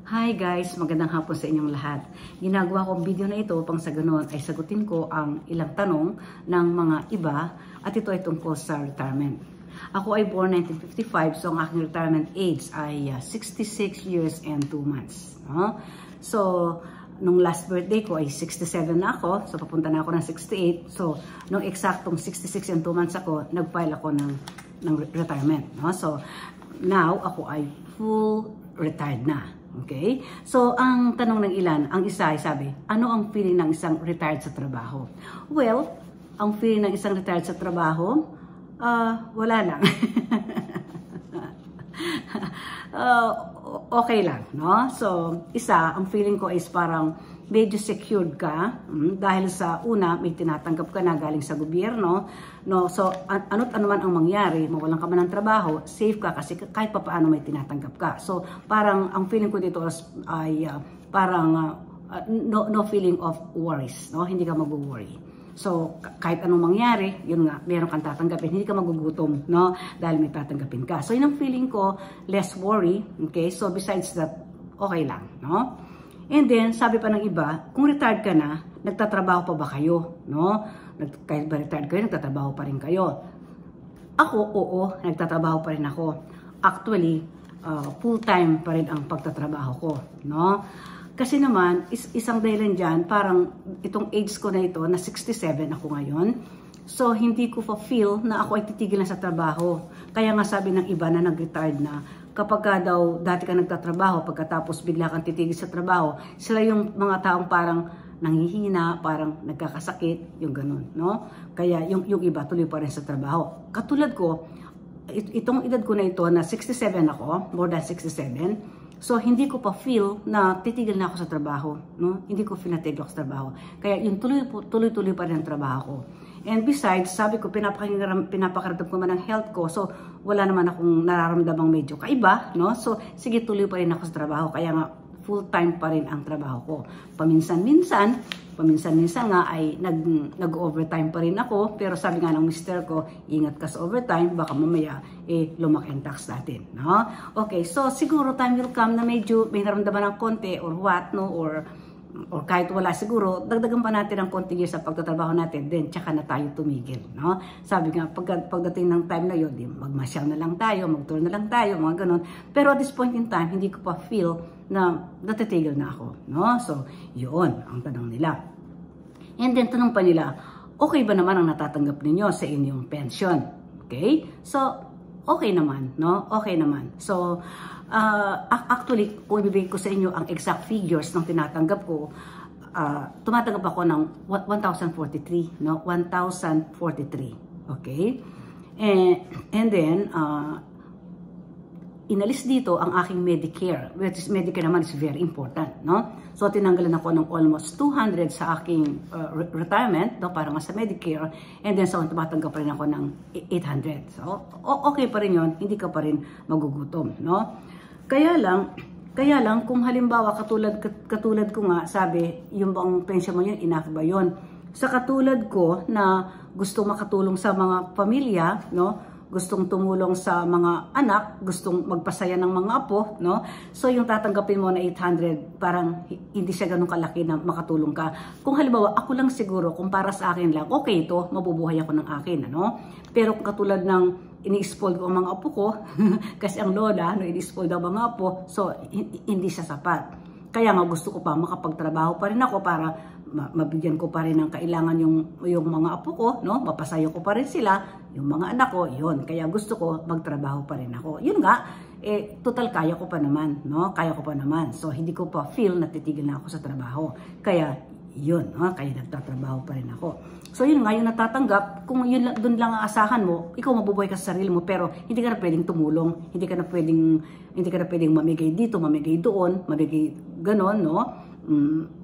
Hi guys, magandang hapon sa inyong lahat. Ginagawa kong video na ito pang sa ganon ay sagutin ko ang ilang tanong ng mga iba at ito ay tungkol sa retirement. Ako ay born 1955, so ang aking retirement age ay 66 years and 2 months. So, nung last birthday ko ay 67 na ako, so papunta na ako ng 68. So, nung eksaktong 66 and 2 months ako, nag-file ako ng retirement. So, now ako ay full retired na. Okay? So, ang tanong ng ilan, ang isa ay sabi, ano ang feeling ng isang retired sa trabaho? Well, ang feeling ng isang retired sa trabaho, wala lang. Okay lang, no? So, ang feeling ko is parang medyo secured ka dahil sa una, may tinatanggap ka na galing sa gobyerno, no? So, ano't ano man ang mangyari, mawalan ka man ng trabaho, safe ka kasi kahit pa paano may tinatanggap ka. So, parang ang feeling ko dito ay parang no feeling of worries, no? Hindi ka mag-worry. So, kahit anong mangyari, yun nga, meron kang tatanggapin, hindi ka magugutom, no? Dahil may tatanggapin ka. So, yun ang feeling ko, less worry, okay? So, besides that, okay lang, no? And then, sabi pa ng iba, kung retired ka na, nagtatrabaho pa ba kayo, no? Kahit ba retired kayo, nagtatrabaho pa rin kayo. Ako, oo, nagtatrabaho pa rin ako. Actually, full-time pa rin ang pagtatrabaho ko, no? Kasi naman, isang dahilan dyan, parang itong age ko na ito, na 67 ako ngayon, so hindi ko pa-feel na ako ay titigil na sa trabaho. Kaya nga sabi ng iba na nag-retired na, kapag ka daw dati ka nagtatrabaho, pagkatapos bigla kang titigil sa trabaho, sila yung mga taong parang nanghihina, parang nagkakasakit, yung ganun, no? Kaya yung iba tuloy pa rin sa trabaho. Katulad ko, itong edad ko na ito, na 67 ako, more than 67, so, hindi ko pa feel na titigil na ako sa trabaho, no? Hindi ko feel na titigil ako sa trabaho. Kaya yung tuloy-tuloy pa rin ang trabaho ko. And besides, sabi ko, pinapakaramdam ko man ang health ko, so wala naman akong nararamdamang medyo kaiba, no? So, sige, tuloy pa rin ako sa trabaho. Kaya nga, full-time pa rin ang trabaho ko. Paminsan-minsan nga ay nag-overtime pa rin ako, pero sabi nga ng mister ko, ingat ka sa overtime, baka mamaya lumaki ang tax natin, no? Okay, so siguro time will come na medyo may naramdaman ng konti or what, no? Or kahit wala siguro, dagdagan pa natin ang konti sa pagtatrabaho natin, then tsaka na tayo tumigil, no? Sabi nga, pagdating ng time na yun, magmasyal na lang tayo, mag-tour na lang tayo, mga ganun. Pero at this point in time, hindi ko pa feel na natitigil na ako, no? So, yun ang tanong nila. And then, tanong pa nila, okay ba naman ang natatanggap ninyo sa inyong pension? Okay? So, okay naman, no? Okay naman. So, actually, kung ibibigay ko sa inyo ang exact figures ng tinatanggap ko, tumatanggap ako ng 1,043, no? 1,043. Okay? And then, inalis dito ang aking Medicare, which is Medicare naman is very important, no? So, tinanggalan ako ng almost 200 sa aking retirement, no? Para nga sa Medicare, and then so, tumatanggap pa rin ako ng 800. So, okay pa rin yun, hindi ka pa rin magugutom, no? Kaya lang, kung halimbawa, katulad ko nga, sabi, yung bang pensyon mo yun, enough ba yun? Sa katulad ko, na gusto makatulong sa mga pamilya, no? Gustong tumulong sa mga anak, gustong magpasaya ng mga apo, no? So, yung tatanggapin mo na 800, parang hindi siya ganun kalaki na makatulong ka. Kung halimbawa, ako lang siguro, kung para sa akin lang, okay ito, mabubuhay ako ng akin, ano? Pero katulad ng ini-spoil ko ang mga apo ko, kasi ang lola, no, ini-spoil daw mga apo, so, hindi siya sapat. Kaya nga gusto ko pa, makapagtrabaho pa rin ako para mabigyan ko pa rin ng kailangan yung mga apo ko, no? Mapasayo ko pa rin sila, yung mga anak ko, yun. Kaya gusto ko magtrabaho pa rin ako. Yun nga, total kaya ko pa naman, no? Kaya ko pa naman. So, hindi ko pa feel na titigil na ako sa trabaho. Kaya, yun, no? Kaya nagtatrabaho pa rin ako. So, yun nga, yung natatanggap, kung yun doon lang ang asahan mo, ikaw mabubuhay ka sa sarili mo, pero hindi ka na pwedeng tumulong, hindi ka na pwedeng mamigay dito, mamigay doon, mamigay ganon, no?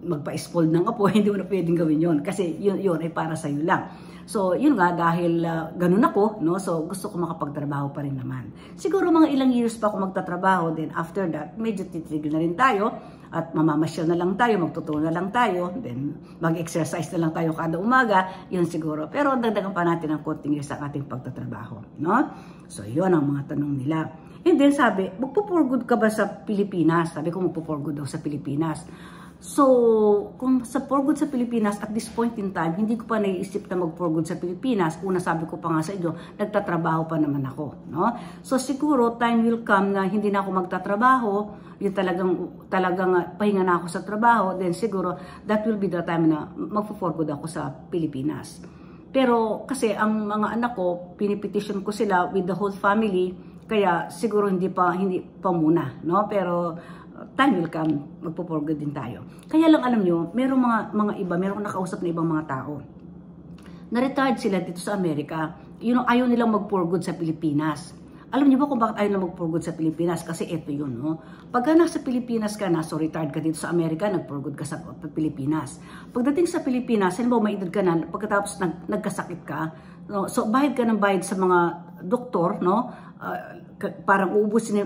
magpa-spoil ng apo, hindi mo na pwedeng gawin yon kasi yun ay para sa iyo lang. So, yun nga, dahil ganun ako, no? So, gusto ko makapagtrabaho pa rin naman. Siguro mga ilang years pa ako magtatrabaho, then after that, medyo titigil na rin tayo, at mamamasyal na lang tayo, magtutulong na lang tayo, then mag-exercise na lang tayo kada umaga, yun siguro. Pero dagdagan pa natin ang konting years sa ating pagtatrabaho, no? So, yun ang mga tanong nila. And then sabi, magpo-for good ka ba sa Pilipinas? Sabi ko, magpo-for good daw sa Pilipinas. So, kung sa for good sa Pilipinas, at this point in time, hindi ko pa naiisip na mag-for good sa Pilipinas. Una, sabi ko pa nga sa inyo, nagtatrabaho pa naman ako, no? So, siguro, time will come na hindi na ako magtatrabaho, yung talagang pahinga na ako sa trabaho, then siguro, that will be the time na mag-for good ako sa Pilipinas. Pero, kasi ang mga anak ko, pinipetition ko sila with the whole family, kaya siguro hindi pa muna, no? Pero, time will come, magpo-for good din tayo. Kaya lang alam nyo, merong mga iba, merong nakausap na ibang mga tao. Na-retired sila dito sa Amerika, ayaw nilang mag-for good sa Pilipinas. Alam niyo ba kung bakit ayaw nilang mag-for good sa Pilipinas? Kasi eto yun, no? Pagka nasa Pilipinas ka na, so retired ka dito sa Amerika, nag-for good ka sa Pilipinas. Pagdating sa Pilipinas, halimbawa may edad ka na, pagkatapos nagkasakit ka, no? So bayad ka ng bayad sa mga doktor, no? Parang uubusin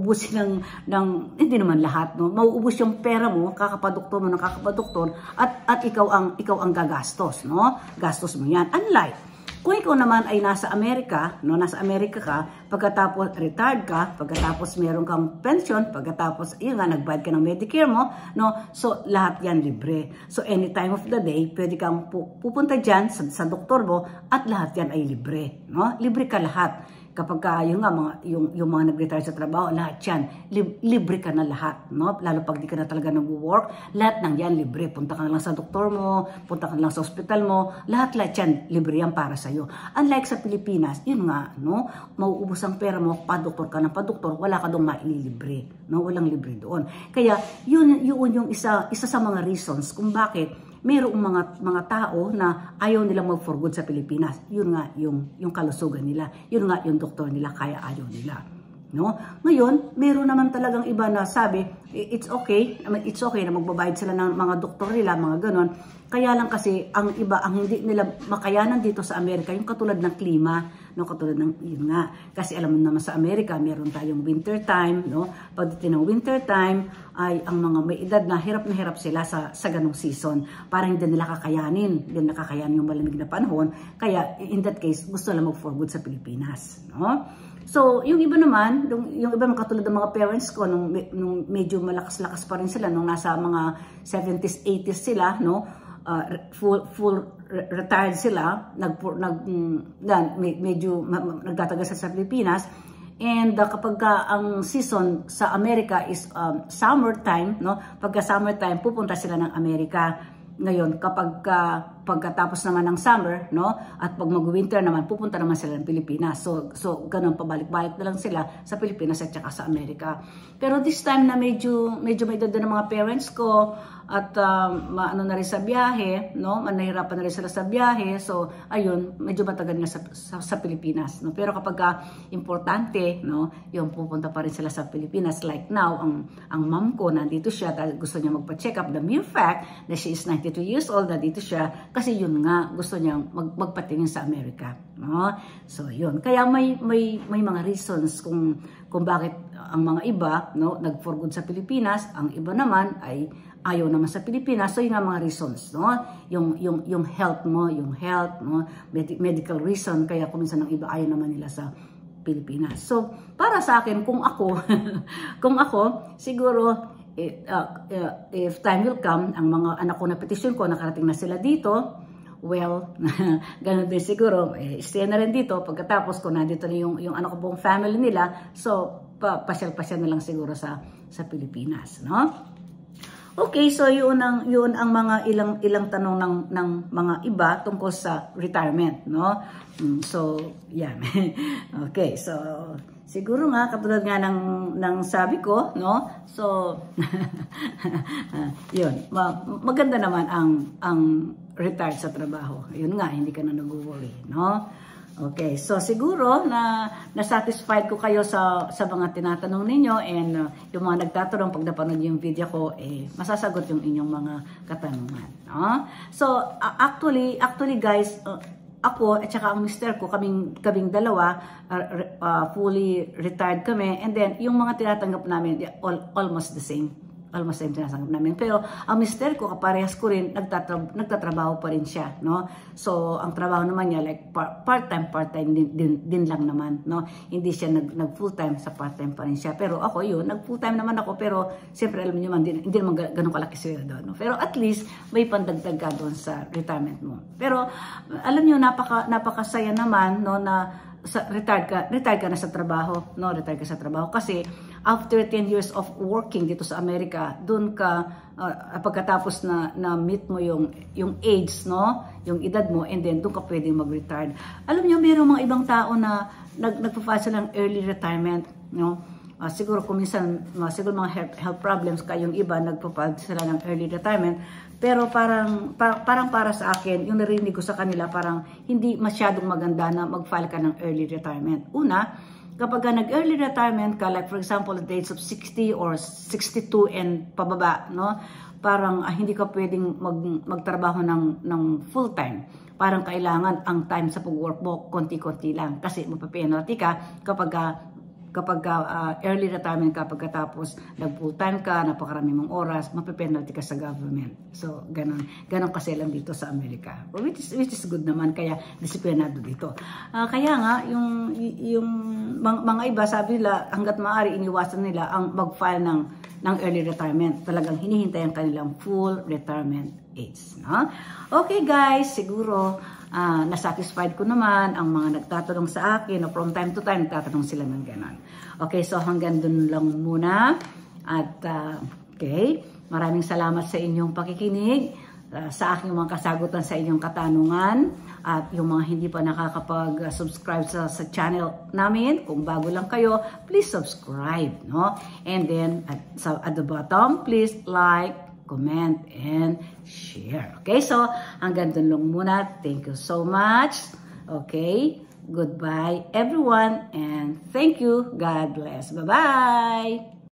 ng hindi naman lahat, no? Mauubos yung pera mo, kakapadoktor mo ng kakapadoktor, at ikaw ang gagastos, no? Gastos mo yan. Unlike kung ikaw naman ay nasa Amerika, no? Nasa Amerika ka, pagkatapos retired ka, pagkatapos meron kang pension, pagkatapos yun nga nagbayad ka ng Medicare mo, no? So lahat yan libre. So any time of the day, pwede kang pupunta diyan sa doktor mo, at lahat yan ay libre, no? Libre ka lahat. Kapag yung mga nag-retire sa trabaho, lahat yan, libre ka na lahat, no? Lalo pag di ka na talaga nag-work, lahat ng yan libre. Punta ka na lang sa doktor mo, punta ka na lang sa hospital mo, lahat yan, libre yan para sa'yo. Unlike sa Pilipinas, yun nga, no? Mauubos ang pera mo, pa-doktor ka ng pa-doktor, wala ka doon maililibre, no? Walang libre doon. Kaya, yun yung isa sa mga reasons kung bakit mayroong mga tao na ayaw nilang mag-for good sa Pilipinas. Yun nga yung kalusugan nila. Yun nga yung doktor nila, kaya ayaw nila. No? Ngayon, meron naman talagang iba na sabi, it's okay na magbabayad sila ng mga doktor nila, mga ganon. Kaya lang kasi ang iba, ang hindi nila makayanan dito sa Amerika, yung katulad ng klima, no, katulad ng yun nga. Kasi alam mo naman sa Amerika, meron tayong winter time, no? Pagdating ng winter time, ay ang mga may edad na hirap sila sa ganong season. Parang hindi nila kakayanin, yung malamig na panahon. Kaya in that case, gusto lang mag-for good sa Pilipinas, no? So, yung iba naman, yung iba katulad ng mga parents ko, nung medyo malakas-lakas pa rin sila, nung nasa mga 70s, 80s sila, no? Full retired sila, medyo nagtatagal sa Pilipinas. And kapag ang season sa Amerika is summertime, no? Pagka summertime, pupunta sila ng Amerika. Ngayon, pagkatapos naman ng summer, no? At pag mag-winter naman, pupunta naman sila ng Pilipinas. So ganun, pabalik-balik na lang sila sa Pilipinas at saka sa Amerika. Pero this time na medyo may edad ng mga parents ko, at ano na rin sa biyahe, no? Nahirapan na rin sila sa biyahe. So, ayun, medyo matagal nga sa Pilipinas, no? Pero kapag importante, no? Yung pupunta pa rin sila sa Pilipinas. Like now, ang mom ko, nandito siya dahil gusto niya magpa-check up. The mere fact na she is 92 years old, nandito siya, kasi yun nga, gusto niya magpatingin sa Amerika, no? So, yun. Kaya may mga reasons kung bakit ang mga iba, no, nag-for good sa Pilipinas, ang iba naman ay ayaw naman sa Pilipinas. So, yung nga mga reasons, no? Yung health mo, no? Medical reason, kaya kuminsan ng iba ayaw naman nila sa Pilipinas. So, para sa akin, kung ako, siguro, if time will come, ang mga anak ko na petition ko, nakarating na sila dito, well, ganun din siguro, stay na rin dito, pagkatapos ko nandito na yung anak ko buong family nila, so, pasyal-pasyal na lang siguro sa Pilipinas, no? Okay, so yun ang mga ilang tanong ng mga iba tungkol sa retirement, no? So, yan. Okay, so siguro nga katulad nga ng sabi ko, no? So yun, maganda naman ang retire sa trabaho. Yun nga, hindi ka na nag-worry, no? Okay, so siguro na na-satisfied ko kayo sa mga tinatanong ninyo, and yung mga nagtatanong pag napanood yung video ko, masasagot yung inyong mga katanungan. No? So actually guys, ako at saka ang mister ko, kaming dalawa, fully retired kami, and then yung mga tinatanggap namin, almost the same. Almost same tinatanggap namin. Pero ang mister ko, kaparehas ko rin, nagtatrabaho pa rin siya, no? So ang trabaho naman niya like part-time din lang naman, no? Hindi siya nag full-time, sa part-time pa rin siya. Pero ako yun, nag full-time naman ako, pero siyempre alam niyo man, hindi naman ganun kalaki sweldo, no? Pero at least may pandagdag ka doon sa retirement mo. Pero alam niyo, napakasaya naman, no, na retired ka na sa trabaho, no? Retired ka sa trabaho kasi after 10 years of working dito sa Amerika, doon ka pagkatapos na meet mo yung age, no? Yung edad mo, and then doon ka pwedeng mag-retire. Alam niyo, mayroong mga ibang tao na nagpa-file sila ng early retirement, no? Siguro kung minsan siguro mga health problems kayong iba, nagpa-file sila ng early retirement. Pero parang para sa akin, yung narinig ko sa kanila, parang hindi masyadong maganda na mag-file ka ng early retirement. Una, kapag nag-early retirement ka, like for example, at the age of 60 or 62 and pababa, no? Parang hindi ka pwedeng magtrabaho ng full-time. Parang kailangan ang time sa pag-work mo, konti-konti lang. Kasi mapapenalty ka kapag early retirement ka, pagkatapos nag-full-time ka, napakarami mong oras, mapipenalty ka sa government. So, ganun kasi lang dito sa Amerika. Which is good naman, kaya disiplinado dito. Kaya nga, yung mga iba, sabi nila, hanggat maaari, iniwasan nila ang mag-file ng early retirement. Talagang hinihintay ang kanilang full retirement age. No? Okay guys, siguro, nasatisfied ko naman ang mga nagtatanong sa akin, from time to time nagtatanong sila ng gano'n. Okay, so hanggang dun lang muna, at okay, maraming salamat sa inyong pakikinig, sa aking mga kasagutan sa inyong katanungan, at yung mga hindi pa nakakapag-subscribe sa channel namin, kung bago lang kayo, please subscribe, no? And then at the bottom, please like, comment, and share. Okay, so hanggang dun lang muna. Thank you so much. Okay, goodbye everyone, and thank you. God bless. Bye-bye.